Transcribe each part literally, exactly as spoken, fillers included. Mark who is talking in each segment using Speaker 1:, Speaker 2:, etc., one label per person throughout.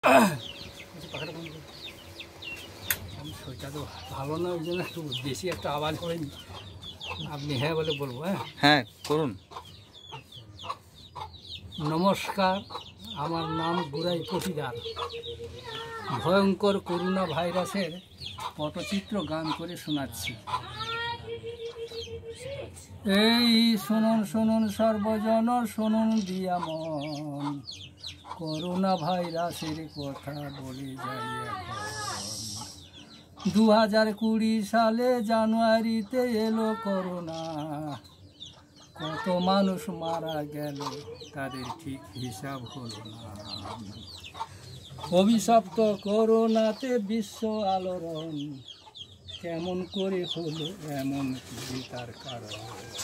Speaker 1: শরীরটা তো ভালো না, ওই জন্য একটু বেশি একটা আওয়াজ হয়নি। আপনি হ্যাঁ বলে বলবো। হ্যাঁ
Speaker 2: হ্যাঁ করুন।
Speaker 1: নমস্কার, আমার নাম গুড়াই পটিদার। ভয়ঙ্কর করোনা ভাইরাসের পটচিত্র গান করে শোনাচ্ছি। এই শুনুন শুনুন সর্বজন শুনুন দিয়া মন, করোনা ভাইরাসের কথা বলে যাই এখন। দু হাজার কুড়ি সালে জানুয়ারিতে এলো করোনা, কত মানুষ মারা গেল তাদের ঠিক হিসাব হলো না। অভিশপ্ত করোনাতে বিশ্ব আলোড়ন, কেমন করে হলো এমন কি তার কারণ।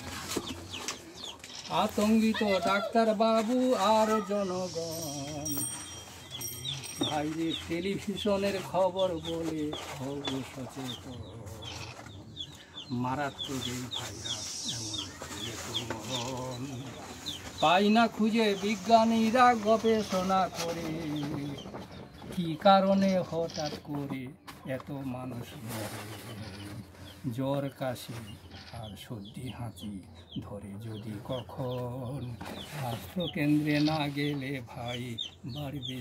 Speaker 1: আতঙ্কিত ডাক্তার বাবু আর জনগণ, ভাইরে টেলিভিশনের খবর বলে হব সচেতন। মারাত্মক এই ভাইরাস এমন মরণ, পাই না খুঁজে বিজ্ঞানীরা গবেষণা করে, কি কারণে হঠাৎ করে এত মানুষ মরে। জ্বর কাশি আর সর্দি হাঁচি ধরে যদি কখন, স্বাস্থ্য কেন্দ্রে না গেলে ভাই বাড়বে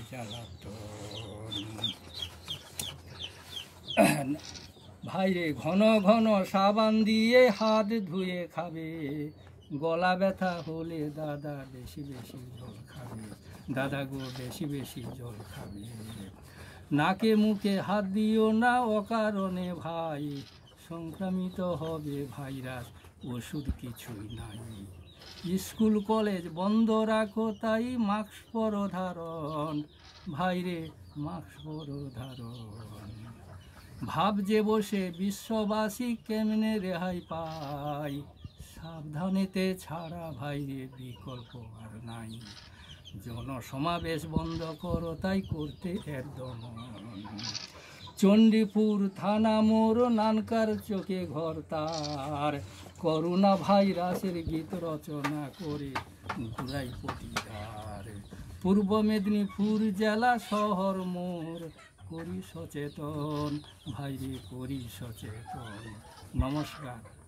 Speaker 1: জ্বালাতন। ভাইরে ঘন ঘন সাবান দিয়ে হাত ধুয়ে খাবে, গলা ব্যথা হলে দাদা বেশি বেশি জল খাবে, দাদা গো বেশি বেশি জল খাবে। নাকে মুখে হাত দিও না অকারণে ভাই, সংক্রামিত হবে ভাইরাস ওষুধ কিছুই নাই। স্কুল কলেজ বন্ধ রাখো তাই মাস্ক পরো ধারণ, ভাইরে মাস্ক পরো ধারণ। ভাবছে বসে বিশ্ববাসী কেমনে রেহাই পায়, সাবধানেতে ছাড়া ভাইরে বিকল্প আর নাই। জনসমাবেশ বন্ধ করো তাই করতে একদম। চণ্ডীপুর থানা মোড় নানকার চোখে ঘর তার, করোনা ভাইরাসের গীত রচনা করে গুড়াই পটিদার। পূর্ব মেদিনীপুর জেলা শহর মোর, করি সচেতন ভাইরে করি সচেতন। নমস্কার।